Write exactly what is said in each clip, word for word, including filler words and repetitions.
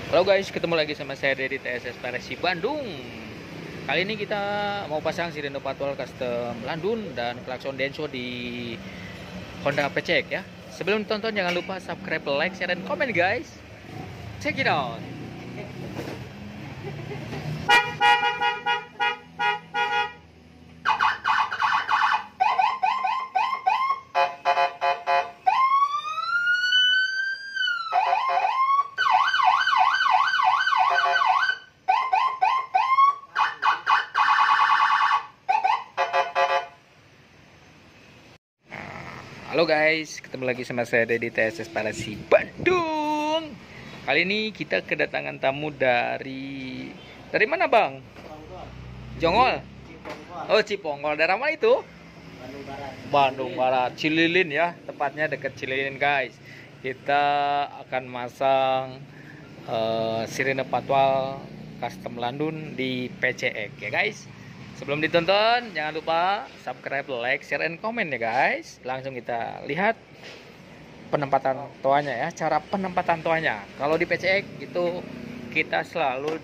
Halo guys, ketemu lagi sama saya dari T S S Parasi Bandung. Kali ini kita mau pasang sirene patwal custom Landun dan klakson Denso di Honda P C X ya. Sebelum tonton jangan lupa subscribe, like, share, dan komen guys. Check it out. Halo guys, ketemu lagi sama saya dari T S S Parasi Bandung. Kali ini kita kedatangan tamu dari dari mana bang? Jongol. Oh Ciponggol. Daerah mana itu? Bandung Barat. Bandung Barat, Cililin ya, tepatnya dekat Cililin guys. Kita akan masang uh, sirene patwal custom Landun di P C X ya guys. Sebelum ditonton, jangan lupa subscribe, like, share, and komen ya guys. Langsung kita lihat penempatan toanya ya, cara penempatan toanya. Kalau di P C X itu kita selalu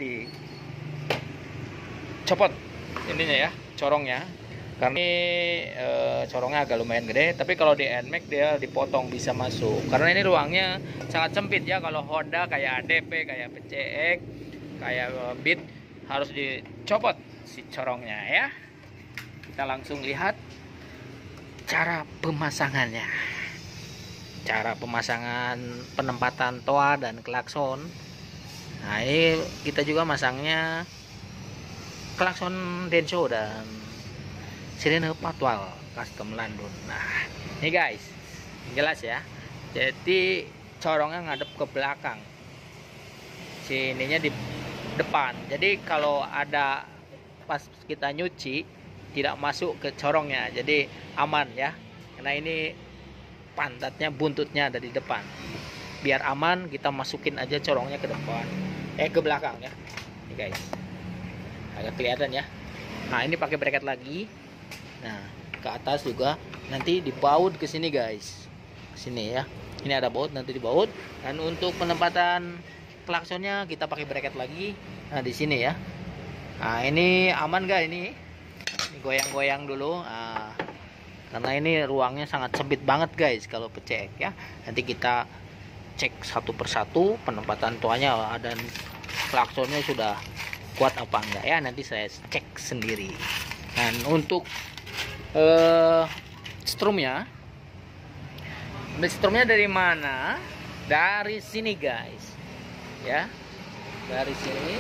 dicopot ininya ya, corongnya. Karena ini e, corongnya agak lumayan gede, tapi kalau di N MAX dia dipotong bisa masuk. Karena ini ruangnya sangat sempit ya. Kalau Honda kayak A D P, kayak P C X, kayak Beat harus dicopot si corongnya ya. Kita langsung lihat cara pemasangannya. Cara pemasangan penempatan toa dan klakson. Nah, ini kita juga masangnya klakson Denso dan sirene patwal custom Landun. Nah, ini guys, jelas ya. Jadi corongnya ngadep ke belakang. Sininya di depan. Jadi kalau ada pas kita nyuci tidak masuk ke corongnya, jadi aman ya. Karena ini pantatnya, buntutnya ada di depan. Biar aman kita masukin aja corongnya ke depan, eh ke belakang ya. Ini guys, agak kelihatan ya. Nah ini pakai bracket lagi. Nah ke atas juga nanti dibaut ke sini guys, ke sini ya. Ini ada baut, nanti dibaut. Dan untuk penempatan klaksonnya kita pakai bracket lagi. Nah di sini ya. Nah ini aman gak ini? Goyang-goyang dulu. Nah, karena ini ruangnya sangat sempit banget guys kalau P C X ya. Nanti kita cek satu persatu penempatan toanya dan klaksonnya sudah kuat apa enggak ya. Nanti saya cek sendiri. Dan untuk uh, strumnya, strumnya dari mana? Dari sini guys. Ya, dari sini.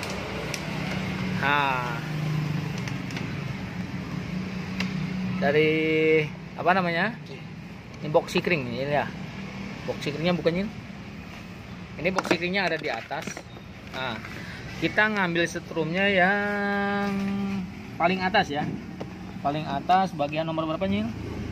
Nah, dari apa namanya? Ini box sikring ini ya. Box sikringnya bukan ini. Ini box sikringnya ada di atas. Nah, kita ngambil setrumnya yang paling atas ya. Paling atas bagian nomor berapa nih?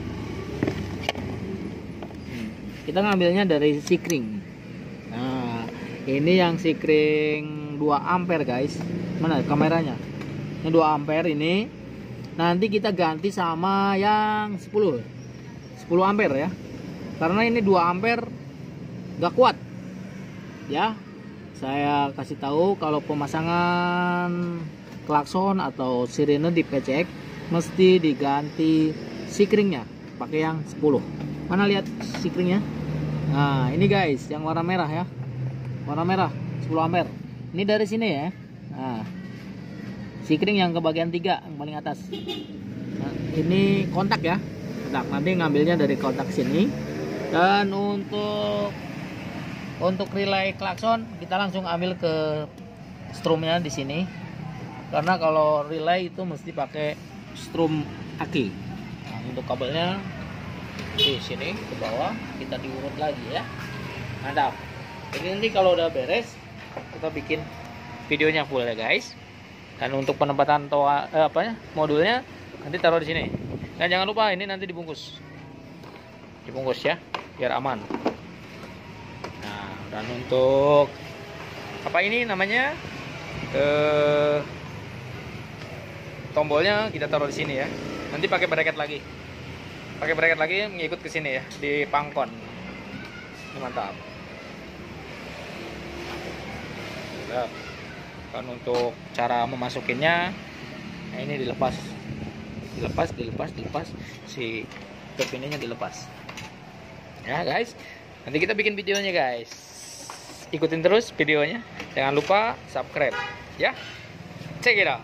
Kita ngambilnya dari sikring. Nah, ini yang sikring dua ampere guys. Mana kameranya? Ini dua ampere ini. Nanti kita ganti sama yang sepuluh ampere ya. Karena ini dua ampere gak kuat. Ya. Saya kasih tahu kalau pemasangan klakson atau sirene di P C X mesti diganti sikringnya pakai yang sepuluh. Mana lihat sikringnya? Nah, ini guys yang warna merah ya. Warna merah sepuluh ampere. Ini dari sini ya. Nah, sikring yang ke bagian tiga yang paling atas. Nah, ini kontak ya. Kontak. Nanti ngambilnya dari kontak sini. Dan untuk untuk relay klakson kita langsung ambil ke strumnya di sini. Karena kalau relay itu mesti pakai strum aki. Nah, untuk kabelnya di sini ke bawah kita diurut lagi ya. Mantap. Jadi nanti kalau udah beres kita bikin videonya full ya guys. Dan untuk penempatan toa eh, apa ya modulnya nanti taruh di sini. Dan jangan lupa ini nanti dibungkus, dibungkus ya biar aman. Nah dan untuk apa ini namanya eh, tombolnya kita taruh di sini ya. Nanti pakai bracket lagi, pakai bracket lagi ngikut ke sini ya di pangkon. Ini mantap. Ya. Kan untuk cara memasukinnya, nah ini dilepas, dilepas, dilepas, dilepas, si pininya dilepas. Ya guys, nanti kita bikin videonya guys. Ikutin terus videonya, jangan lupa subscribe ya. Check it out.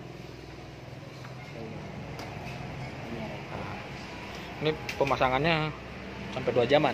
Ini pemasangannya sampai dua jaman.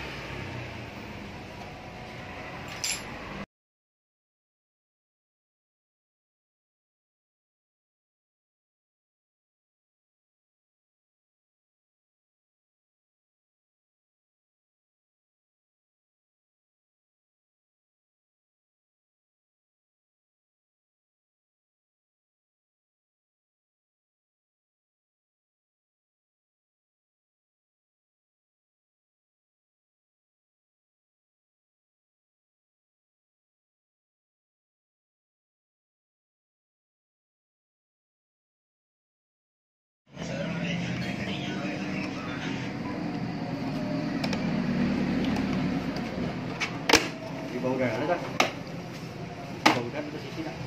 Bầu rẻ đấy đó. Bầu rẻ nó xí xí đó.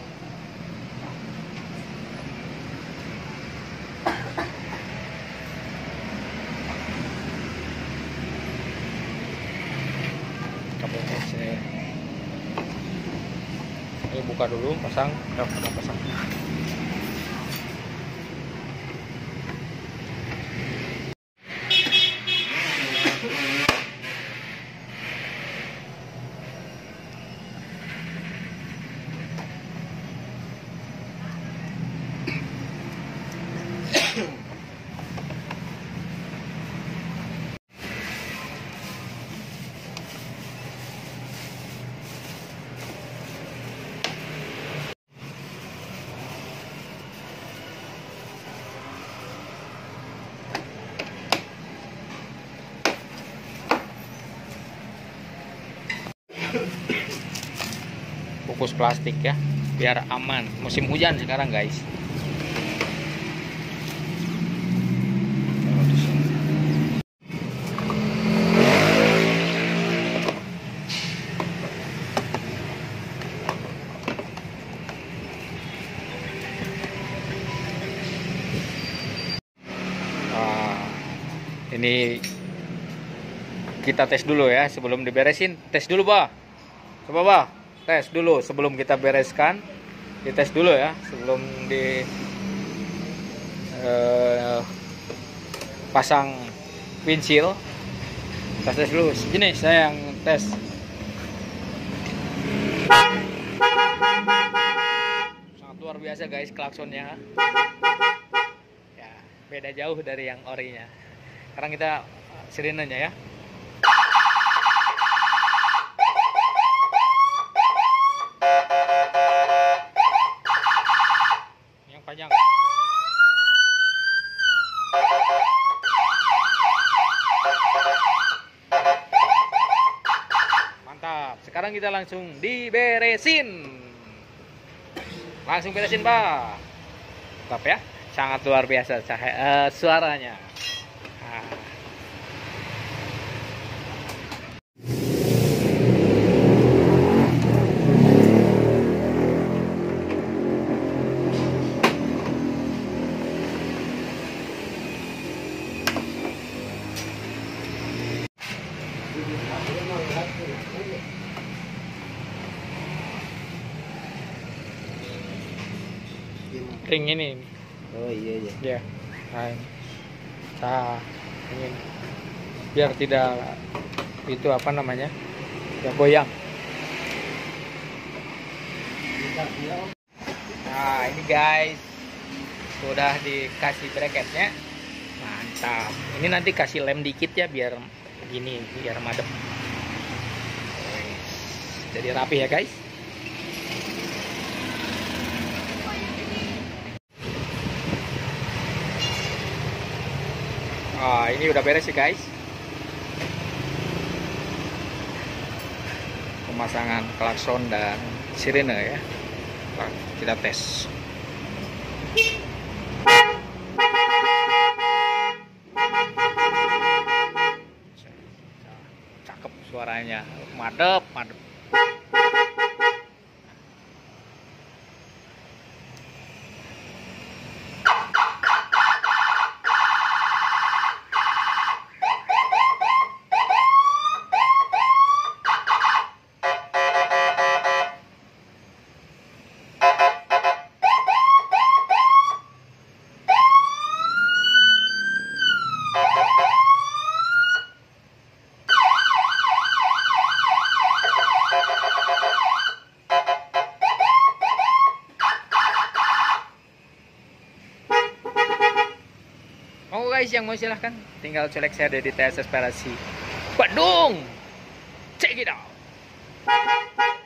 Ini buka dulu, pasang, udah pasang. Bungkus plastik ya, biar aman musim hujan sekarang guys. Nah, ini kita tes dulu ya sebelum diberesin. Tes dulu bah, coba bah, tes dulu sebelum kita bereskan. Dites dulu ya sebelum di eh, pasang windshield. Tes tes dulu. Ini saya yang tes. Sangat luar biasa guys klaksonnya. Ya, beda jauh dari yang orinya. Sekarang kita sirenenya ya. Yang panjang. Mantap. Sekarang kita langsung diberesin. Langsung beresin, Pak. Mantap ya. Sangat luar biasa cahaya, uh, suaranya. Nah. Ring ini. Oh iya iya. Ya. Nah, ini. Nah, ini. Biar tidak itu apa namanya? Ya goyang. Nah, ini guys. Sudah dikasih bracketnya. Mantap. Ini nanti kasih lem dikit ya biar gini, biar madep. Jadi rapi ya guys. Ah, ini udah beres sih guys. Pemasangan klakson dan sirene ya. Kita tes. Cakep suaranya, madep, madep. guys yang mau silahkan, tinggal colek saya di T S Aspirasi Bandung. Check it out.